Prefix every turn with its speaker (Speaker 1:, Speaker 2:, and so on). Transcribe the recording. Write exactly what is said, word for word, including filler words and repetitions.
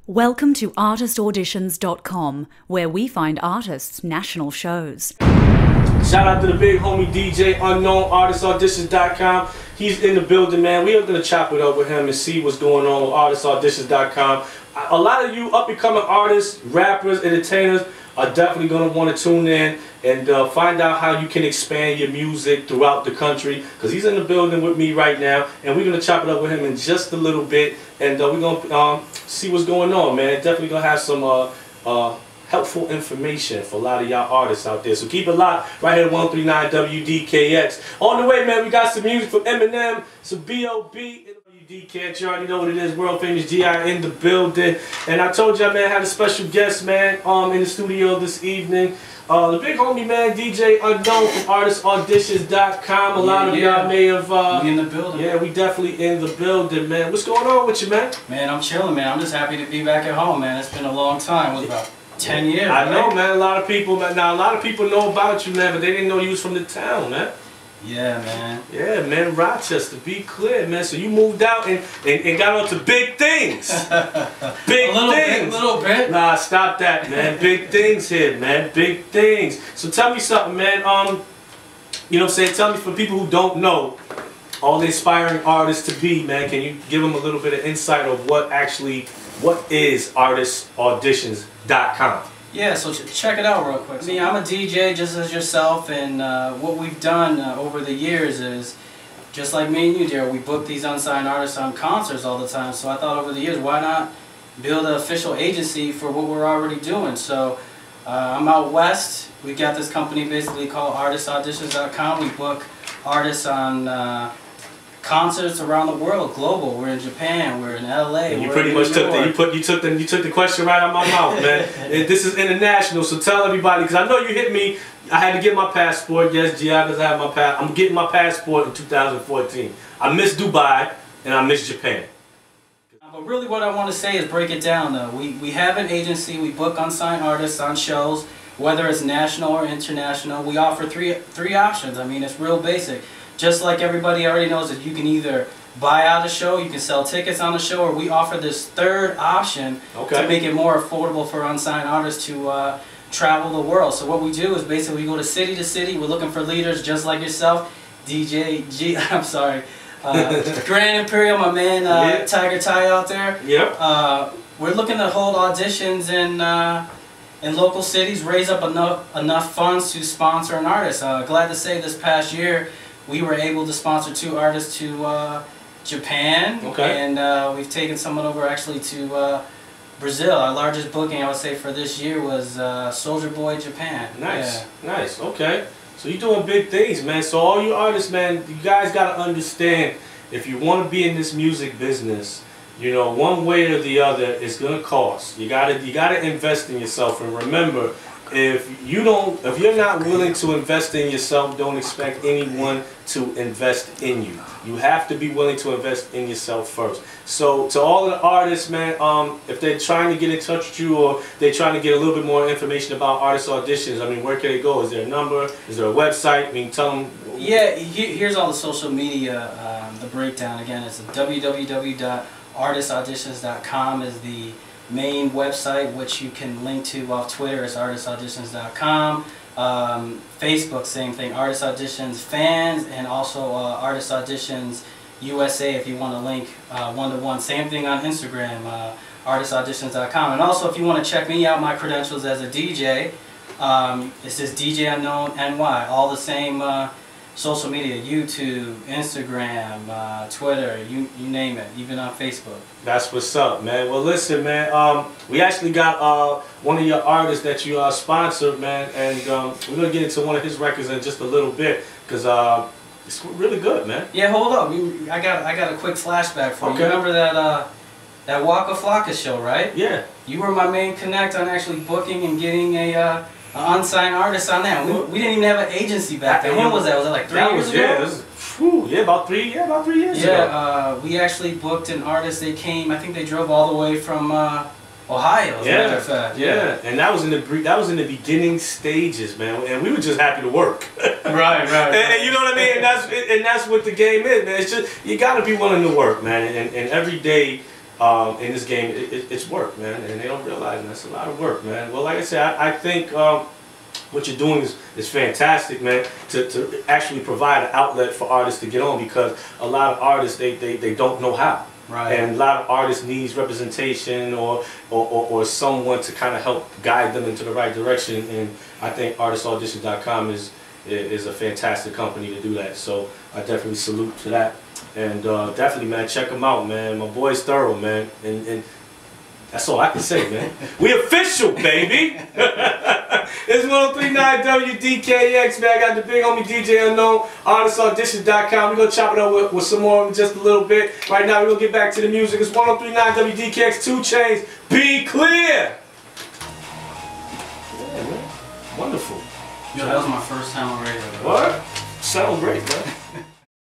Speaker 1: Welcome to artist auditions dot com, where we find artists' national shows.
Speaker 2: Shout out to the big homie D J Unknown, artist auditions dot com. He's in the building, man. We are going to chop it up with him and see what's going on with artist auditions dot com. A lot of you up-and-coming artists, rappers, entertainers are definitely going to want to tune in and uh, find out how you can expand your music throughout the country, because he's in the building with me right now, and we're going to chop it up with him in just a little bit, and uh, we're going to um, see what's going on, man. Definitely going to have some uh, uh, helpful information for a lot of y'all artists out there. So keep it locked right here at one three nine W D K X. On the way, man, we got some music from Eminem, some B O B W D K X. You already know what it is. World famous G I in the building. And I told y'all, man, I had a special guest, man, um, in the studio this evening. Uh, the big homie, man, D J Unknown from artist auditions dot com. A lot yeah, of y'all yeah. may have... Uh,
Speaker 3: we in the building.
Speaker 2: Yeah, we definitely in the building, man. What's going on with you, man?
Speaker 3: Man, I'm chilling, man. I'm just happy to be back at home, man. It's been a long time. It was about ten years,
Speaker 2: I
Speaker 3: right?
Speaker 2: know, man. A lot of people, man. Now, a lot of people know about you, man, but they didn't know you was from the town, man.
Speaker 3: Yeah, man.
Speaker 2: Yeah, man. Rochester, be clear, man. So you moved out and, and, and got on to big things. Big
Speaker 3: a little
Speaker 2: things.
Speaker 3: Bit, little bit.
Speaker 2: Nah, stop that, man. Big things here, man. Big things. So tell me something, man. Um, you know what I'm saying? Tell me, for people who don't know all the aspiring artists to be, man, can you give them a little bit of insight of what actually, what is artist auditions dot com?
Speaker 3: Yeah, so ch check it out real quick. I mean, I'm a D J just as yourself, and uh, what we've done uh, over the years is, just like me and you, Daryl, we book these unsigned artists on concerts all the time. So I thought over the years, why not build an official agency for what we're already doing? So uh, I'm out west. We got this company basically called artist auditions dot com. We book artists on uh, concerts around the world, global. We're in Japan, we're in L A.
Speaker 2: And you pretty much took the you put you took the you took the question right out of my mouth, man. This is international, so tell everybody, because I know you hit me. I had to get my passport. Yes, G I does have my pass. I'm getting my passport in two thousand fourteen. I miss Dubai and I miss Japan.
Speaker 3: But really, what I want to say is break it down. Though we we have an agency. We book unsigned artists on shows, whether it's national or international. We offer three three options. I mean, it's real basic. Just like everybody already knows that you can either buy out a show, you can sell tickets on the show, or we offer this third option okay. to make it more affordable for unsigned artists to uh, travel the world. So what we do is basically we go to city to city. We're looking for leaders just like yourself, D J G. I'm sorry, uh, Grand Imperial, my man, uh, yeah. Tiger Ty out there.
Speaker 2: Yep.
Speaker 3: Uh, we're looking to hold auditions in uh, in local cities, raise up enough enough funds to sponsor an artist. Uh, glad to say this past year, we were able to sponsor two artists to uh, Japan,
Speaker 2: okay.
Speaker 3: and uh, we've taken someone over actually to uh, Brazil. Our largest booking, I would say, for this year was uh, Soldier Boy Japan.
Speaker 2: Nice,
Speaker 3: yeah.
Speaker 2: nice, okay. So you're doing big things, man. So all you artists, man, you guys got to understand, if you want to be in this music business, you know, one way or the other, it's going to cost. You got to you got to invest in yourself, and remember, if you don't, if you're not willing to invest in yourself, don't expect anyone to invest in you. You have to be willing to invest in yourself first. So to all the artists, man, um, if they're trying to get in touch with you, or they're trying to get a little bit more information about artist auditions, I mean, where can they go? Is there a number? Is there a website? I mean, tell them.
Speaker 3: Yeah, here's all the social media, um, the breakdown. Again, it's w w w dot artist auditions dot com is the main website, which you can link to off Twitter. It's artist auditions dot com. Um, Facebook, same thing, Artist Auditions Fans, and also uh, Artist Auditions U S A if you want to link uh, one-to-one. Same thing on Instagram, uh, artist auditions dot com. And also, if you want to check me out, my credentials as a D J, um, it's just D J Unknown N Y. All the same uh, social media, YouTube, Instagram, uh, Twitter, you, you name it, even on Facebook.
Speaker 2: That's what's up, man. Well, listen, man, um, we actually got uh, one of your artists that you uh, sponsored, man, and um, we're going to get into one of his records in just a little bit, because uh, it's really good, man.
Speaker 3: Yeah, hold up. We, I got I got a quick flashback for you.
Speaker 2: Okay.
Speaker 3: You remember that, uh, that Waka Flocka show, right?
Speaker 2: Yeah.
Speaker 3: You were my main connect on actually booking and getting a... Uh, An unsigned artist on that. We, we didn't even have an agency back then. When was that? Was that like three
Speaker 2: that
Speaker 3: years
Speaker 2: was,
Speaker 3: ago?
Speaker 2: Yeah, this is, whew, yeah, about three. Yeah, about three years
Speaker 3: yeah,
Speaker 2: ago.
Speaker 3: Yeah, uh, we actually booked an artist. They came. I think they drove all the way from uh, Ohio. As
Speaker 2: yeah,
Speaker 3: a matter of fact.
Speaker 2: Yeah. yeah, and that was in the that was in the beginning stages, man. And we were just happy to work.
Speaker 3: right, right. right.
Speaker 2: And, and you know what I mean. And that's and that's what the game is, man. It's just you got to be willing to work, man. And and every day. um, in this game, it, it, it's work, man, and they don't realize it. That's a lot of work, man. Well, like I said, I, I think um, what you're doing is, is fantastic, man, to, to actually provide an outlet for artists to get on, because a lot of artists, they, they, they don't know how.
Speaker 3: Right.
Speaker 2: And a lot of artists needs representation or, or, or, or someone to kind of help guide them into the right direction. And I think artist auditions dot com is, is a fantastic company to do that. So I definitely salute to that. And uh, definitely, man, check them out, man. My boy's thorough, man. And, and that's all I can say, man. We official, baby. It's one oh three point nine W D K X, man. I got the big homie D J Unknown, artist auditions dot com. We're going to chop it up with, with some more in just a little bit. Right now, we're going to get back to the music. It's one oh three point nine W D K X, two Chainz. Be clear. Yeah, man. Wonderful.
Speaker 3: Yo, that was my first time on radio.
Speaker 2: What? Sound great, man.